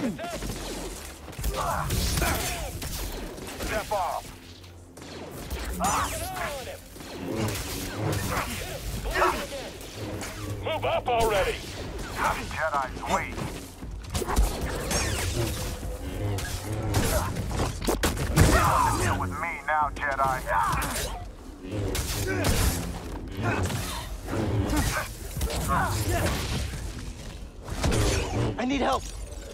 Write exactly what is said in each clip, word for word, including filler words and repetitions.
Step off. Move up already! Jedi's weak. Deal with me now, Jedi. I need help.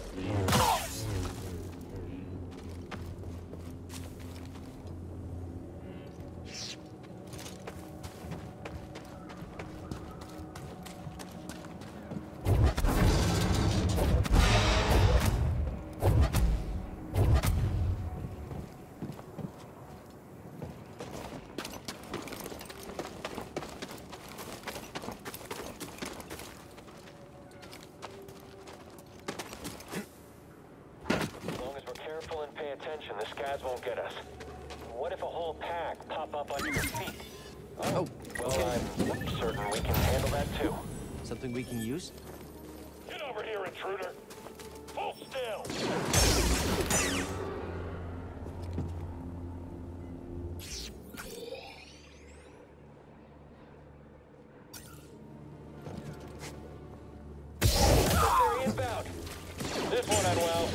The skies won't get us. What if a whole pack pop up under your feet? Oh, well, okay. I'm certain we can handle that too. Something we can use? Get over here, intruder! Hold still! Military inbound! This one unwell.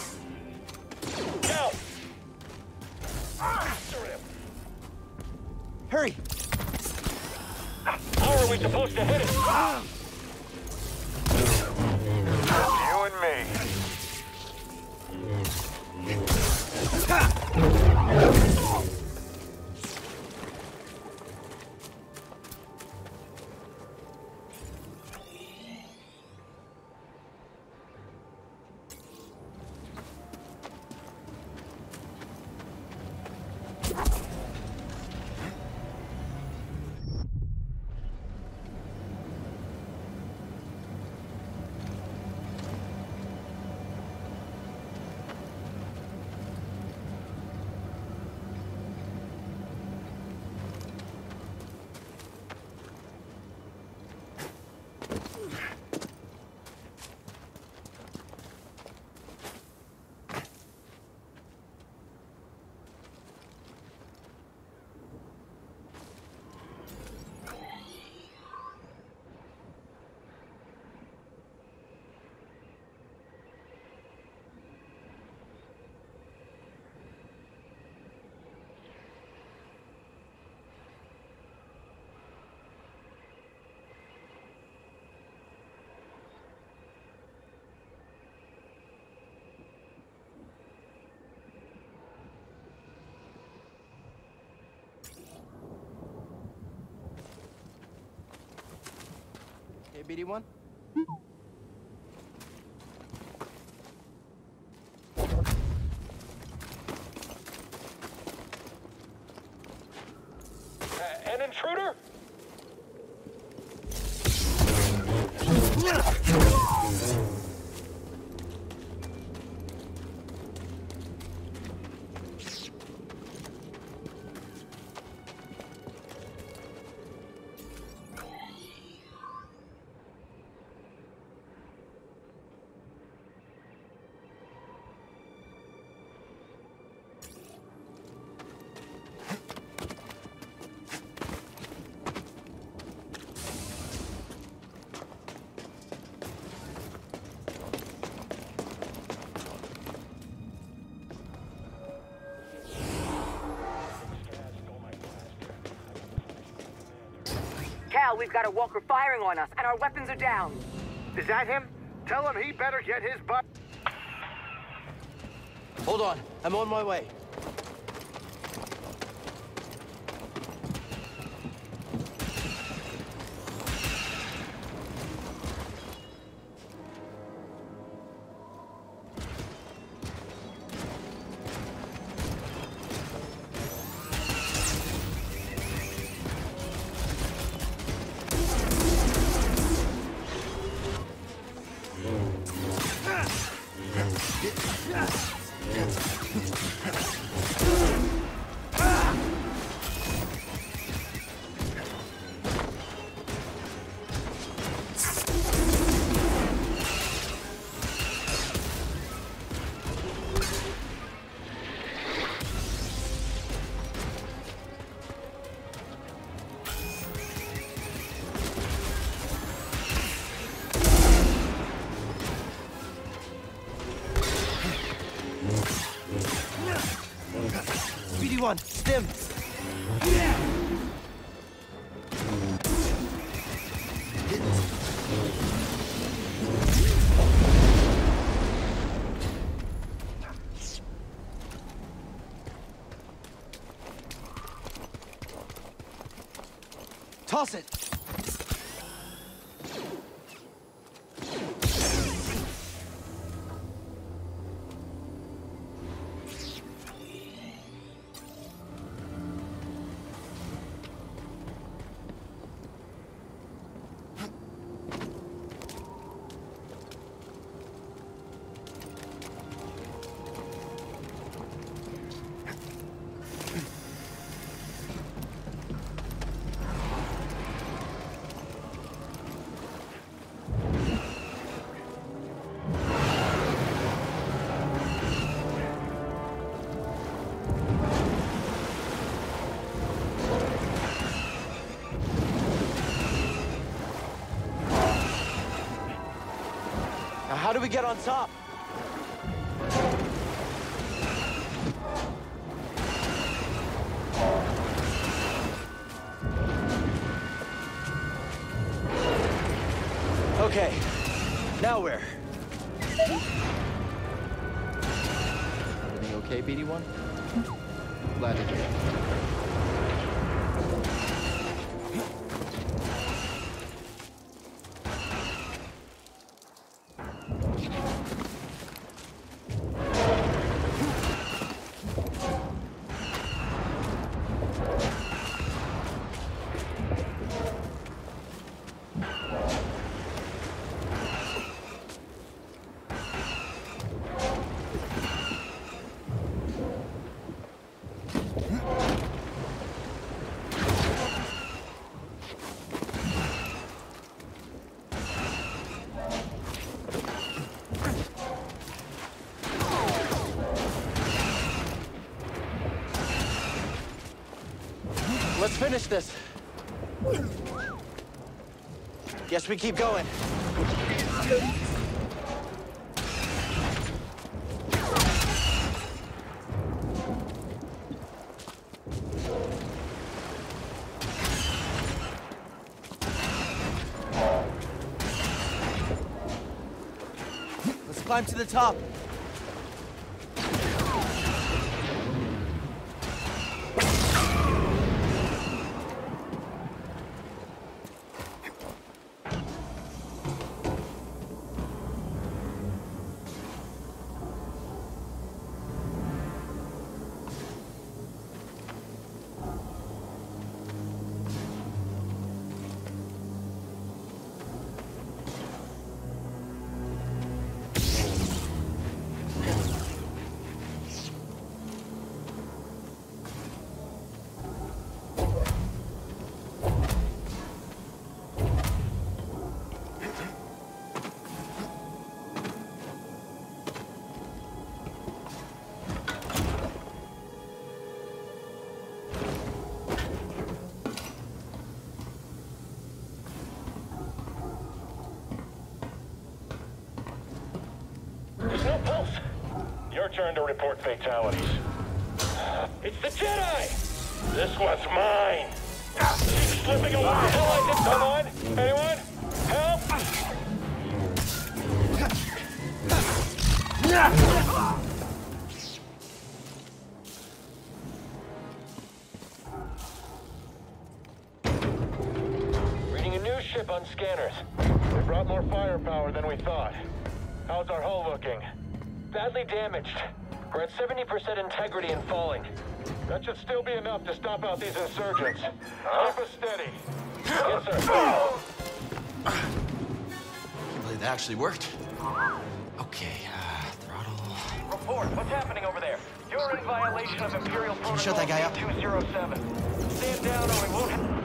Go! After him! Hurry! How are we supposed to hit it? You and me. Hey, B D one? Uh, an intruder? Cal, we've got a walker firing on us, and our weapons are down. Is that him? Tell him he better get his butt. Hold on, I'm on my way. one, stim. Toss it. Now, how do we get on top? Okay, now where? Everything okay, B D one? Glad to hear. Let's finish this. Guess we keep going. Let's climb to the top. Your turn to report fatalities. It's the Jedi! This one's mine! She's slipping away! Hell, come on! Anyone? Help! Reading a new ship on scanners. They brought more firepower than we thought. How's our hull looking? Badly damaged. We're at seventy percent integrity and falling. That should still be enough to stomp out these insurgents. Keep us steady. Yes, sir. I can't believe that actually worked. Okay, uh, throttle. Report. What's happening over there? You're in violation of Imperial Protocol shut that guy up? two oh seven. Stand down or we won't have...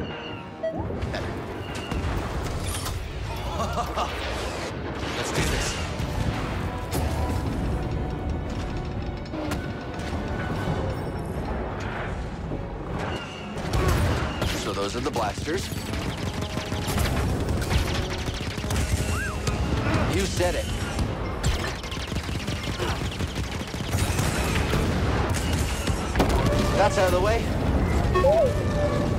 Let's do this. So those are the blasters. You said it. that's out of the way.